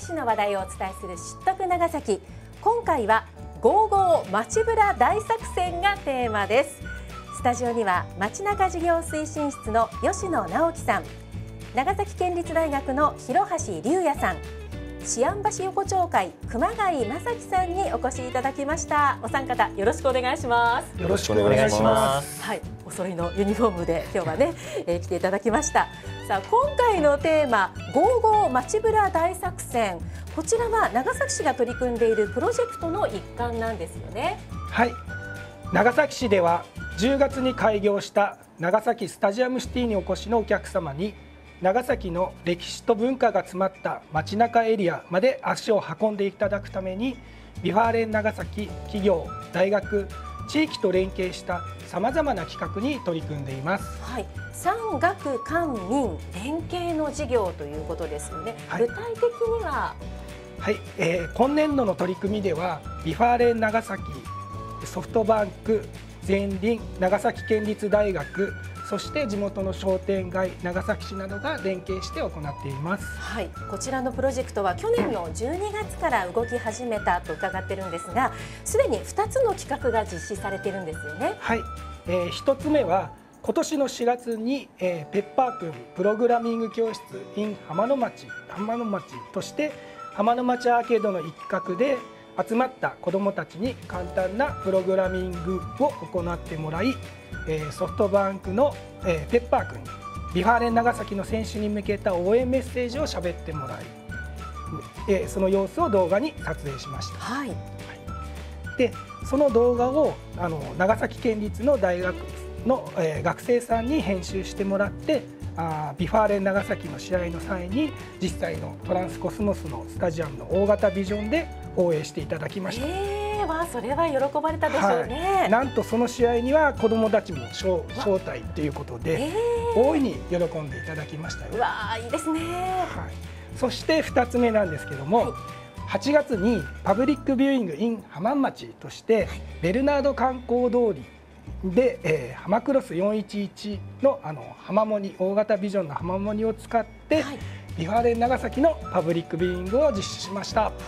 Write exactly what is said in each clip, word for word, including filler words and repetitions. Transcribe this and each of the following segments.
市の話題をお伝えする知っとく長崎。今回はゴーゴーまちブラ大作戦がテーマです。スタジオには街中事業推進室の吉野直樹さん、長崎県立大学の広橋龍也さん、思案橋横丁会熊谷正樹さんにお越しいただきました。お三方よろしくお願いします。 よろしくお願いします。 はい、お揃いのユニフォームで今日はね、えー、来ていただきました。さあ、今回のテーマゴーゴーまちブラ大作戦、こちらは長崎市が取り組んでいるプロジェクトの一環なんですよね。 はい、長崎市ではじゅうがつに開業した長崎スタジアムシティにお越しのお客様に長崎の歴史と文化が詰まった街中エリアまで足を運んでいただくために、ビファーレン長崎企業、大学、地域と連携したさまざまな企画に取り組んでいます。 はい、産学官民連携の事業ということですよね。はい、具体的には、 はい、えー、今年度の取り組みではビファーレン長崎、ソフトバンク、ゼンリン、長崎県立大学、そして地元の商店街、長崎市などが連携して行っています。 はい、こちらのプロジェクトは去年のじゅうにがつから動き始めたと伺ってるんですが、すでにふたつの企画が実施されているんですよね。 はい、えー、ひとつめは今年のしがつに、えー、ペッパーくんプログラミング教室 in 浜の町浜の町として浜の町アーケードの一角で集まった子どもたちに簡単なプログラミングを行ってもらい、えー、ソフトバンクの、えー、ペッパーくんにビファーレン長崎の選手に向けた応援メッセージを喋ってもらい、えー、その様子を動画に撮影しました。 はいはい、 でその動画をあの長崎県立の大学の、えー、学生さんに編集してもらって、あビファーレン長崎の試合の際に実際のトランスコスモスのスタジアムの大型ビジョンで放映していただきました。 えー、わあ、それは喜ばれたでしょうね。 はい、なんとその試合には子どもたちも招待ということで、えー、大いに喜んでいただきましたよ。 うわあ、いいですね。 はい、そしてふたつめなんですけども、はい、はちがつにパブリックビューイング in 浜町として、はい、ベルナード観光通りで、えー、浜クロスよんいちいち の, あの浜モニ大型ビジョンの浜モニを使って、はい、ビファーレン長崎のパブリックビューイングを実施しました。 はい、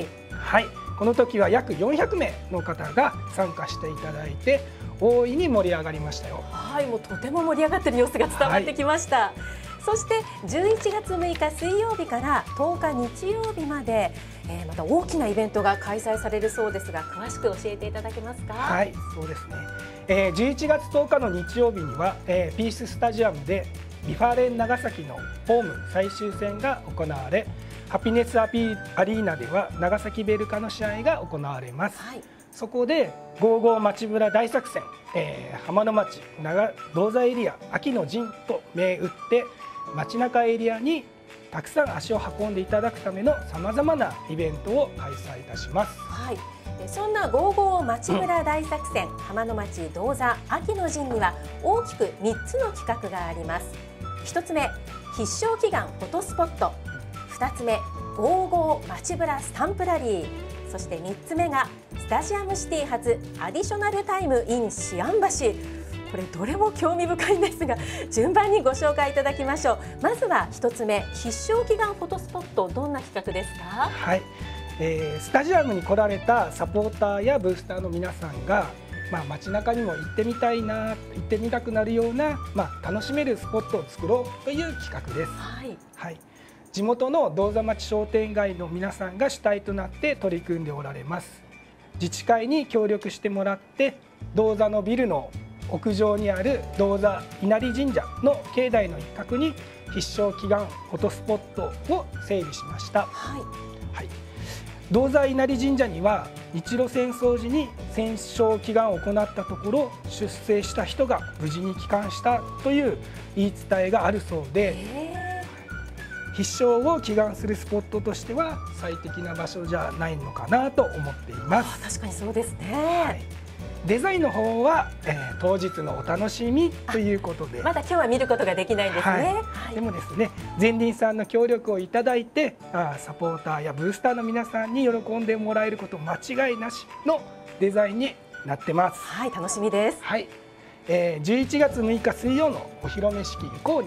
はい、この時は約よんひゃくめいの方が参加していただいて大いに盛り上がりましたよ。 はい、もうとても盛り上がっている様子が伝わってきました。はい、そしてじゅういちがつむいか水曜日からとおか日曜日まで、えー、また大きなイベントが開催されるそうですが、詳しく教えていただけますか。 はい、そうですね。えー、じゅういちがつとおかの日曜日には、えー、ピーススタジアムでビファーレン長崎のホーム最終戦が行われ、ハピネスアピアリーナでは長崎ベルカの試合が行われます。はい、そこでゴーゴーまちブラ大作戦、えー、浜の町長銅座エリア秋の陣と銘打って街中エリアにたくさん足を運んでいただくためのさまざまなイベントを開催いたします。 はい、そんなゴーゴーまちブラ大作戦、うん、浜の町銅座秋の陣には大きくみっつの企画があります。ひとつめ、必勝祈願フォトスポット。ふたつめ、ゴーゴーまちブラスタンプラリー。そしてみっつめがスタジアムシティ発アディショナルタイム in 思案橋。これどれも興味深いんですが、順番にご紹介いただきましょう。まずはひとつめ、必勝祈願フォトスポット、どんな企画ですか。 はい、えー、スタジアムに来られたサポーターやブースターの皆さんが、まあ、街中にも行ってみたいな、行ってみたくなるような、まあ、楽しめるスポットを作ろうという企画です。はいはい、地元の銅座町商店街の皆さんが主体となって取り組んでおられます。自治会に協力してもらって銅座のビルの屋上にある銅座稲荷神社の境内の一角に必勝祈願フォトスポットを整備しました。はいはい、銅座稲荷神社には日露戦争時に戦勝祈願を行ったところ出征した人が無事に帰還したという言い伝えがあるそうで、必勝を祈願するスポットとしては最適な場所じゃないのかなと思っています。 確かにそうですね。はい、 デザインの方は、えー、当日のお楽しみということで、 まだ今日は見ることができないんですね。はいはい、でもですね、ゼンリンさんの協力をいただいて、あサポーターやブースターの皆さんに喜んでもらえること間違いなしのデザインになってます。 はい、楽しみです。 はい、えー、じゅういちがつむいか水曜のお披露目式以降に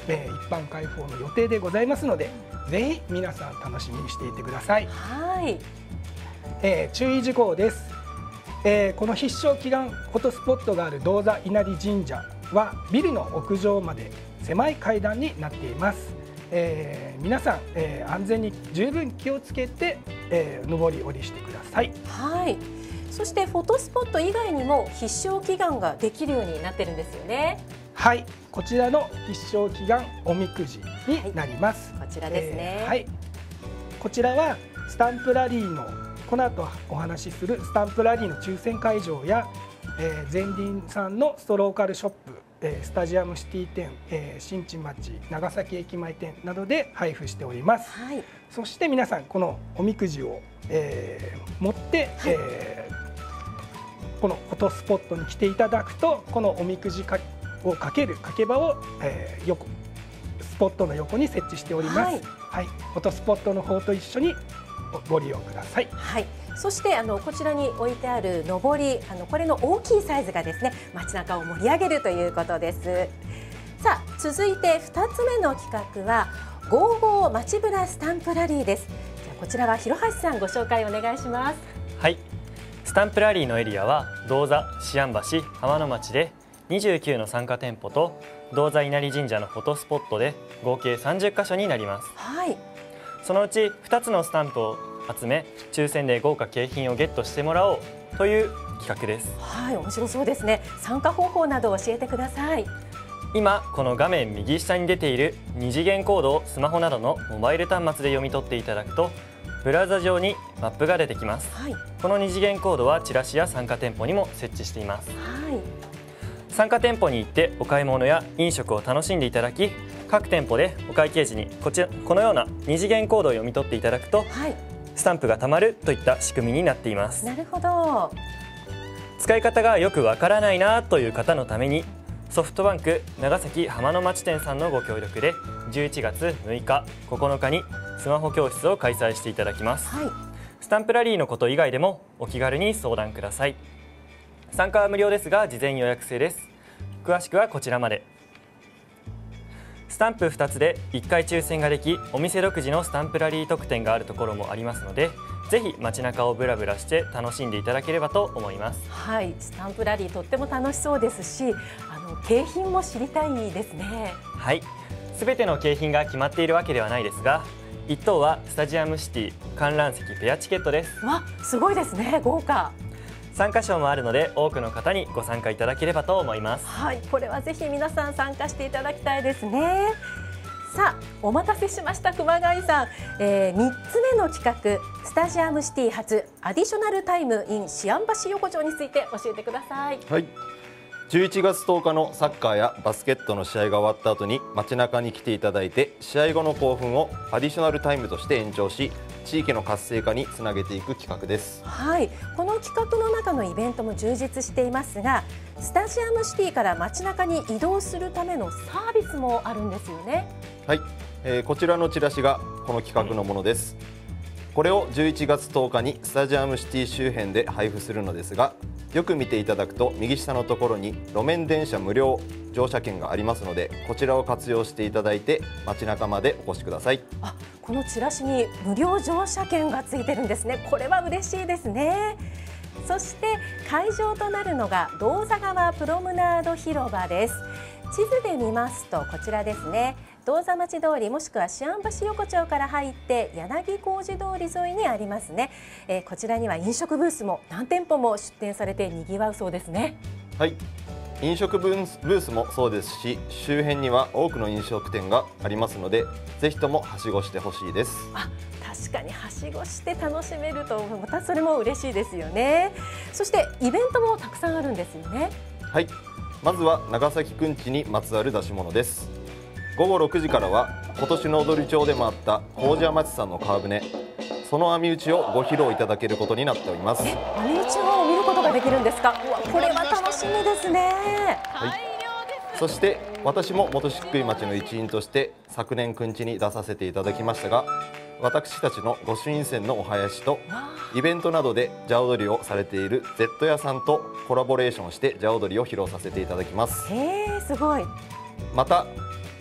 えー、一般開放の予定でございますので、ぜひ皆さん楽しみにしていてください。 はい、 えー、注意事項です。えー、この必勝祈願フォトスポットがある銅座稲荷神社はビルの屋上まで狭い階段になっています。えー、皆さん、えー、安全に十分気をつけて、えー、上り下りしてください。 はい、そしてフォトスポット以外にも必勝祈願ができるようになってるんですよね。 はい、こちらの必勝祈願おみくじになります。 はい、こちらですね。 えー、はい、こちらはスタンプラリーのこの後お話しするスタンプラリーの抽選会場や、えー、ゼンディンさんのストローカルショップ、えー、スタジアムシティ店、えー、新地町長崎駅前店などで配布しております。 はい、 そして皆さんこのおみくじを、えー、持って、はい、えー、このフォトスポットに来ていただくと、このおみくじかをかけるかけ場を、えー、横スポットの横に設置しております。はい、はい、フォトスポットの方と一緒にご利用ください。 はい、そしてあのこちらに置いてあるのぼり、あのこれの大きいサイズがですね、街中を盛り上げるということです。さあ、続いてふたつめの企画はゴーゴー街ブラスタンプラリーです。じゃあこちらは広橋さん、ご紹介お願いします。 はい、スタンプラリーのエリアは銅座、思案橋、浜の町でにじゅうきゅうの参加店舗と銅座稲荷神社のフォトスポットで合計さんじゅっかしょになります。 はい、 そのうちふたつのスタンプを集め、抽選で豪華景品をゲットしてもらおうという企画です。 はい、面白そうですね。参加方法など教えてください。 今この画面右下に出ているに次元コードをスマホなどのモバイル端末で読み取っていただくと、ブラウザ上にマップが出てきます。はい、このに次元コードはチラシや参加店舗にも設置しています。 はい、 参加店舗に行ってお買い物や飲食を楽しんでいただき、各店舗でお会計時にこちらこのようなに次元コードを読み取っていただくと、はい、スタンプがたまるといった仕組みになっています。 なるほど。 使い方がよくわからないなという方のために、ソフトバンク長崎浜の町店さんのご協力でじゅういちがつむいか、ここのかにスマホ教室を開催していただきます。はい、スタンプラリーのこと以外でもお気軽に相談ください。参加は無料ですが事前予約制です。詳しくはこちらまで。スタンプふたつでいっかい抽選ができ、お店独自のスタンプラリー特典があるところもありますので、ぜひ街中をブラブラして楽しんでいただければと思います。 はい、スタンプラリーとっても楽しそうですし、あの景品も知りたいですね。 はい、すべての景品が決まっているわけではないですが、いっ等はスタジアムシティ観覧席ペアチケットです。 わ、すごいですね、豪華。 参加賞もあるので多くの方にご参加いただければと思います。 はい、これはぜひ皆さん参加していただきたいですね。さあ、お待たせしました熊谷さん、えー、みっつめの企画、スタジアムシティ初アディショナルタイム in 思案橋横丁について教えてください。 はい、じゅういちがつとおかのサッカーやバスケットの試合が終わった後に街中に来ていただいて、試合後の興奮をアディショナルタイムとして延長し、地域の活性化につなげていく企画です。 はい、この企画の中のイベントも充実していますが、スタジアムシティから街中に移動するためのサービスもあるんですよね。 はい、えー、こちらのチラシがこの企画のものです。これをじゅういちがつとおかにスタジアムシティ周辺で配布するのですが、よく見ていただくと右下のところに路面電車無料乗車券がありますので、こちらを活用していただいて街中までお越しください。 あ、このチラシに無料乗車券がついてるんですね。これは嬉しいですね。そして会場となるのが銅座川プロムナード広場です。地図で見ますとこちらですね。銅座町通りもしくは思案橋横丁から入って柳小路通り沿いにありますね。えー、こちらには飲食ブースも何店舗も出店されてにぎわうそうですね。 はい、飲食ブース、ブースもそうですし、周辺には多くの飲食店がありますので、ぜひともはしごしてほしいです。 あ、確かにはしごして楽しめるとまたそれも嬉しいですよね。そしてイベントもたくさんあるんですよね。 はい、まずは長崎くんちにまつわる出し物です。ごごろくじからは今年の踊り町でもあった麹屋町さんの川舟、その網打ちをご披露いただけることになっております。 え、網打ちを見ることができるんですか。うわ、これは楽しみですね。 はい、そして私も本漆喰町の一員として昨年くんちに出させていただきましたが、私たちの御朱印船のお囃子とイベントなどで蛇踊りをされている Z 屋さんとコラボレーションして蛇踊りを披露させていただきます。 へー、すごい。 また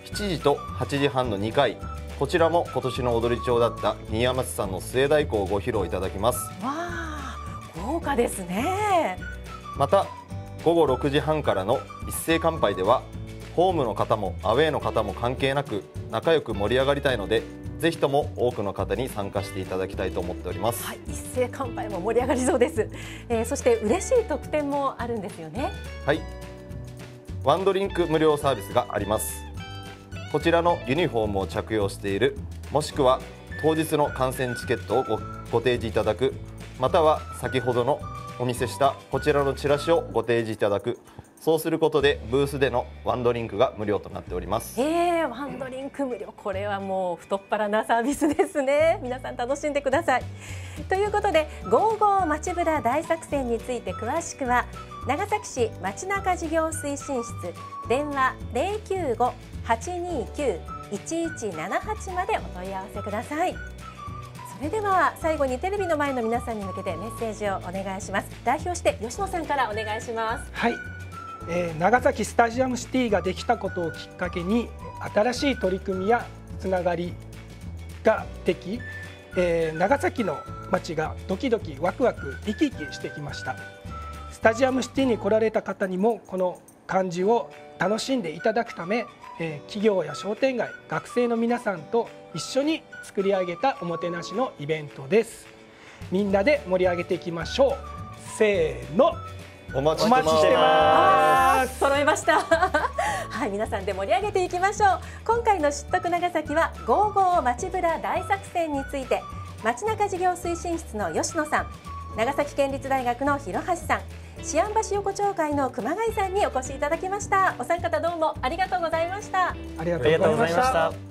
しちじとはちじはんのにかい、こちらも今年の踊り町だった新山津さんの末太鼓をご披露いただきます。 わあ、豪華ですね。 またごごろくじはんからの一斉乾杯では、ホームの方もアウェーの方も関係なく仲良く盛り上がりたいので、ぜひとも多くの方に参加していただきたいと思っております。 はい、一斉乾杯も盛り上がりそうです。えー、そして嬉しい特典もあるんですよね。 はい、ワンドリンク無料サービスがあります。こちらのユニフォームを着用している、もしくは当日の観戦チケットを ご, ご提示いただく、または先ほどのお見せしたこちらのチラシをご提示いただく、そうすることでブースでのワンドリンクが無料となっております。 えー、ワンドリンク無料、これはもう太っ腹なサービスですね。皆さん楽しんでください。ということで、ゴーゴー街ブラ大作戦について詳しくは長崎市街中事業推進室、電話 ゼロきゅうご はちにきゅう いちいちななはち までお問い合わせください。それでは最後にテレビの前の皆さんに向けてメッセージをお願いします。代表して吉野さんからお願いします。 はい、えー、長崎スタジアムシティができたことをきっかけに、新しい取り組みやつながりができ、えー、長崎の街がドキドキワクワク生き生きしてきました。スタジアムシティに来られた方にもこの感じを楽しんでいただくため、えー、企業や商店街、学生の皆さんと一緒に作り上げたおもてなしのイベントです。みんなで盛り上げていきましょう。せーの、 お待ちお待ちしてます。 揃いましたはい、皆さんで盛り上げていきましょう。今回の知っとく長崎はゴーゴー街ブラ大作戦について、街中事業推進室の吉野さん、長崎県立大学の広橋さん、思案橋横丁会の熊谷さんにお越しいただきました。お三方どうもありがとうございました。 ありがとうございました。